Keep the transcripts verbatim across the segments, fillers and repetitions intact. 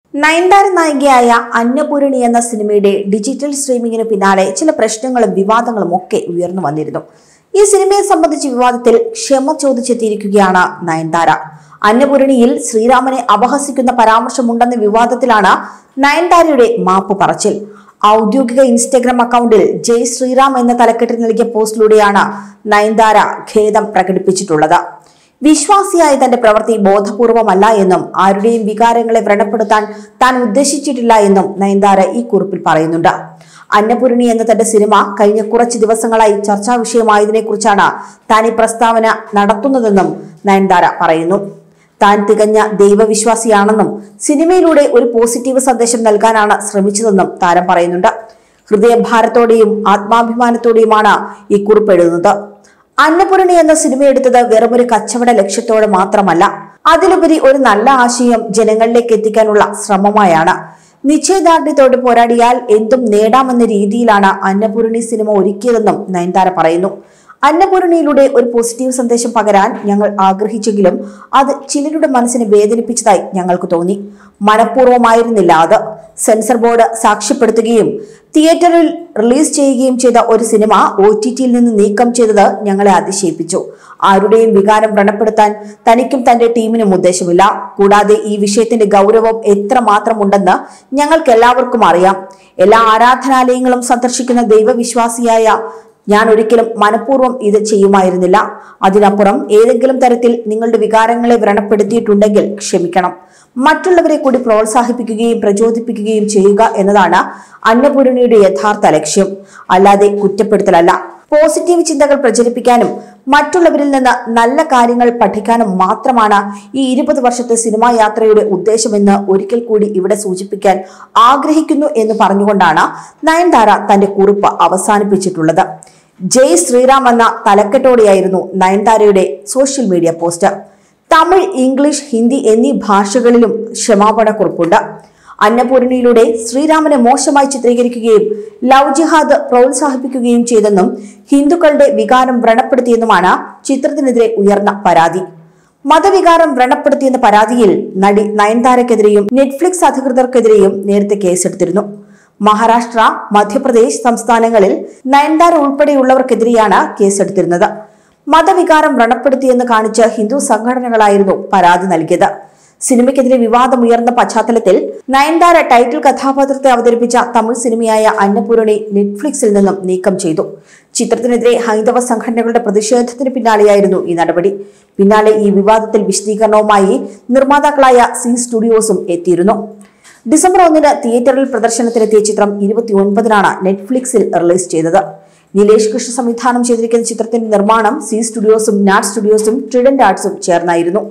നയൻതാര നായികയായ അന്നപൂരണി എന്ന സിനിമയുടെ ഡിജിറ്റൽ സ്ട്രീമിംഗിന് പിന്നാലെ ചില പ്രശ്നങ്ങളും വിവാദങ്ങളും ഒക്കെ ഉയർന്നു വന്നിരുന്നു. ഈ സിനിമയെ സംബന്ധിച്ച വിവാദത്തിൽ ക്ഷമ ചോദിച്ചെത്തിയിരിക്കുകയാണ് നയൻതാര. അന്നപൂരണിയിൽ ശ്രീരാമനെ അപഹസിക്കുന്ന പരാമർശമുണ്ടെന്ന വിവാദത്തിലാണ് നയൻതാരയുടെ മാപ്പ് പറച്ചിൽ. ഔദ്യോഗിക ഇൻസ്റ്റഗ്രാം അക്കൗണ്ടിൽ ജയ് ശ്രീറാം എന്ന തലക്കെട്ടിൽ നൽകിയ പോസ്റ്റിലൂടെയാണ് നയൻതാര ഖേദം പ്രകടിപ്പിച്ചിട്ടുള്ളത്. വിശ്വാസിയായ തന്റെ പ്രവൃത്തി ബോധപൂർവമല്ല എന്നും ആരുടെയും വികാരങ്ങളെ വ്രണപ്പെടുത്താൻ താൻ ഉദ്ദേശിച്ചിട്ടില്ല എന്നും നയൻതാര ഈ കുറിപ്പിൽ പറയുന്നുണ്ട്. അന്നപൂരണി എന്ന തന്റെ സിനിമ കഴിഞ്ഞ കുറച്ച് ദിവസങ്ങളായി ചർച്ചാ വിഷയമായതിനെ കുറിച്ചാണ് താൻ ഈ പ്രസ്താവന നടത്തുന്നതെന്നും നയൻതാര പറയുന്നു. താൻ തികഞ്ഞ ദൈവവിശ്വാസിയാണെന്നും സിനിമയിലൂടെ ഒരു പോസിറ്റീവ് സന്ദേശം നൽകാനാണ് ശ്രമിച്ചതെന്നും താരം പറയുന്നുണ്ട്. ഹൃദയഭാരത്തോടെയും ആത്മാഭിമാനത്തോടെയുമാണ് ഈ കുറിപ്പ് എഴുതുന്നത്. അന്നപൂരണി എന്ന സിനിമ എടുത്തത് വെറുമൊരു കച്ചവട ലക്ഷ്യത്തോടെ മാത്രമല്ല, അതിലുപരി ഒരു നല്ല ആശയം ജനങ്ങളിലേക്ക് എത്തിക്കാനുള്ള ശ്രമമായാണ്. നിശ്ചയദാർഢ്യത്തോട് പോരാടിയാൽ എന്തും നേടാമെന്ന രീതിയിലാണ് അന്നപൂരണി സിനിമ ഒരുക്കിയതെന്നും നയൻതാര പറയുന്നു. അന്നപൂരണിയിലൂടെ ഒരു പോസിറ്റീവ് സന്ദേശം പകരാൻ ഞങ്ങൾ ആഗ്രഹിച്ചെങ്കിലും അത് ചിലരുടെ മനസ്സിനെ വേദനിപ്പിച്ചതായി ഞങ്ങൾക്ക് തോന്നി. മനഃപൂർവ്വമായിരുന്നില്ല അത്. സെൻസർ ബോർഡ് സാക്ഷ്യപ്പെടുത്തുകയും തിയേറ്ററിൽ റിലീസ് ചെയ്യുകയും ചെയ്ത ഒരു സിനിമ ഒ ടി ടിയിൽ നിന്ന് നീക്കം ചെയ്തത് ഞങ്ങളെ അതിശയിപ്പിച്ചു. ആരുടെയും വികാരം വ്രണപ്പെടുത്താൻ തനിക്കും തന്റെ ടീമിനും ഉദ്ദേശമില്ല. കൂടാതെ ഈ വിഷയത്തിന്റെ ഗൗരവം എത്രമാത്രമുണ്ടെന്ന് ഞങ്ങൾക്ക് എല്ലാവർക്കും അറിയാം. എല്ലാ ആരാധനാലയങ്ങളും സന്ദർശിക്കുന്ന ദൈവവിശ്വാസിയായ ഞാൻ ഒരിക്കലും മനഃപൂർവ്വം ഇത് ചെയ്യുമായിരുന്നില്ല. അതിനപ്പുറം ഏതെങ്കിലും തരത്തിൽ നിങ്ങളുടെ വികാരങ്ങളെ വ്രണപ്പെടുത്തിയിട്ടുണ്ടെങ്കിൽ ക്ഷമിക്കണം. മറ്റുള്ളവരെ കൂടി പ്രോത്സാഹിപ്പിക്കുകയും പ്രചോദിപ്പിക്കുകയും ചെയ്യുക എന്നതാണ് അന്നപൂരണിയുടെ യഥാർത്ഥ ലക്ഷ്യം, അല്ലാതെ കുറ്റപ്പെടുത്തലല്ല. പോസിറ്റീവ് ചിന്തകൾ പ്രചരിപ്പിക്കാനും മറ്റുള്ളവരിൽ നിന്ന് നല്ല കാര്യങ്ങൾ പഠിക്കാനും മാത്രമാണ് ഈ ഇരുപത് വർഷത്തെ സിനിമാ യാത്രയുടെ ഉദ്ദേശമെന്ന് ഒരിക്കൽ കൂടി ഇവിടെ സൂചിപ്പിക്കാൻ ആഗ്രഹിക്കുന്നു എന്ന് പറഞ്ഞുകൊണ്ടാണ് നയൻതാര തന്റെ കുറിപ്പ് അവസാനിപ്പിച്ചിട്ടുള്ളത്. ജയ് ശ്രീറാം എന്ന തലക്കെട്ടോടെയായിരുന്നു നയൻതാരയുടെ social media post. Tamil, English, Hindi എന്നീ ഭാഷകളിലും ക്ഷമാപണ കുറിപ്പുണ്ട്. അന്നപൂരണിയിലൂടെ ശ്രീരാമനെ മോശമായി ചിത്രീകരിക്കുകയും ലവ് ജിഹാദ് പ്രോത്സാഹിപ്പിക്കുകയും ചെയ്തെന്നും ഹിന്ദുക്കളുടെ വികാരം വ്രണപ്പെടുത്തിയെന്നുമാണ് ചിത്രത്തിനെതിരെ ഉയർന്ന പരാതി. മതവികാരം വ്രണപ്പെടുത്തിയെന്ന പരാതിയിൽ നടി നയൻതാരക്കെതിരെയും നെറ്റ്ഫ്ലിക്സ് അധികൃതർക്കെതിരെയും നേരത്തെ കേസെടുത്തിരുന്നു. മഹാരാഷ്ട്ര, മധ്യപ്രദേശ് സംസ്ഥാനങ്ങളിൽ നയൻതാര ഉൾപ്പെടെയുള്ളവർക്കെതിരെയാണ് കേസെടുത്തിരുന്നത്. മതവികാരം വ്രണപ്പെടുത്തിയെന്ന് കാണിച്ച് ഹിന്ദു സംഘടനകളായിരുന്നു പരാതി നൽകിയത്. സിനിമയ്ക്കെതിരെ വിവാദമുയർന്ന പശ്ചാത്തലത്തിൽ നയൻതാര ടൈറ്റിൽ കഥാപാത്രത്തെ അവതരിപ്പിച്ച തമിഴ് സിനിമയായ അന്നപൂരണി നെറ്റ്ഫ്ലിക്സിൽ നിന്നും നീക്കം ചെയ്തു. ചിത്രത്തിനെതിരെ ഹൈന്ദവ സംഘടനകളുടെ പ്രതിഷേധത്തിന് പിന്നാലെയായിരുന്നു ഈ നടപടി. പിന്നാലെ ഈ വിവാദത്തിൽ വിശദീകരണവുമായി നിർമ്മാതാക്കളായ സി സ്റ്റുഡിയോസും എത്തിയിരുന്നു. ഡിസംബർ ഒന്നിന് തിയേറ്ററിൽ പ്രദർശനത്തിനെത്തിയ ചിത്രം ഇരുപത്തി ഒൻപതിനാണ് നെറ്റ്ഫ്ലിക്സിൽ റിലീസ് ചെയ്തത്. നിലേഷ് കൃഷ്ണ സംവിധാനം ചെയ്തിരിക്കുന്ന ചിത്രത്തിന്റെ നിർമ്മാണം സി സ്റ്റുഡിയോസും നാറ്റ് സ്റ്റുഡിയോസും ട്രിഡന്റ് ആർട്സും ചേർന്നായിരുന്നു.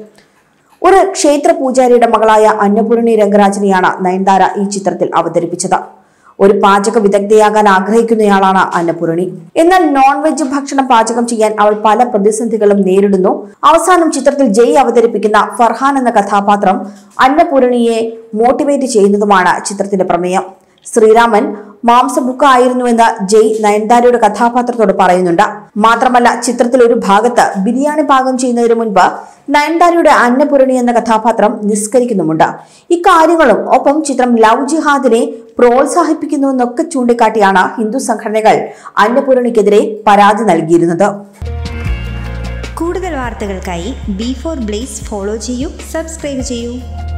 ഒരു ക്ഷേത്ര പൂജാരിയുടെ മകളായ അന്നപൂരണി രംഗരാജനെയാണ് നയൻതാര ഈ ചിത്രത്തിൽ അവതരിപ്പിച്ചത്. ഒരു പാചക വിദഗ്ധയാകാൻ ആഗ്രഹിക്കുന്നയാളാണ് അന്നപൂരണി. എന്നാൽ നോൺ വെജ് ഭക്ഷണം പാചകം ചെയ്യാൻ അവൾ പല പ്രതിസന്ധികളും നേരിടുന്നു. അവസാനം ചിത്രത്തിൽ ജയ് അവതരിപ്പിക്കുന്ന ഫർഹാൻ എന്ന കഥാപാത്രം അന്നപൂരണിയെ മോട്ടിവേറ്റ് ചെയ്യുന്നതുമാണ് ചിത്രത്തിന്റെ പ്രമേയം. ശ്രീരാമൻ മാംസബുക്ക് ആയിരുന്നുവെന്ന് ജയ് നയൻതാരയുടെ കഥാപാത്രത്തോട് പറയുന്നുണ്ട്. മാത്രമല്ല, ചിത്രത്തിൽ ഒരു ഭാഗത്ത് ബിരിയാണി പാകം ചെയ്യുന്നതിന് മുൻപ് നയൻതാരയുടെ അന്നപൂരണി എന്ന കഥാപാത്രം നിസ്കരിക്കുന്നുമുണ്ട്. ഇക്കാര്യങ്ങളും ഒപ്പം ചിത്രം ലവ് ജിഹാദിനെ പ്രോത്സാഹിപ്പിക്കുന്നുവെന്നൊക്കെ ചൂണ്ടിക്കാട്ടിയാണ് ഹിന്ദു സംഘടനകൾ അന്നപൂരണിക്കെതിരെ പരാതി നൽകിയിരുന്നത്. കൂടുതൽ വാർത്തകൾക്കായി ബി ഫോർ ബ്ലേസ് ഫോളോ ചെയ്യൂ, സബ്സ്ക്രൈബ് ചെയ്യൂ.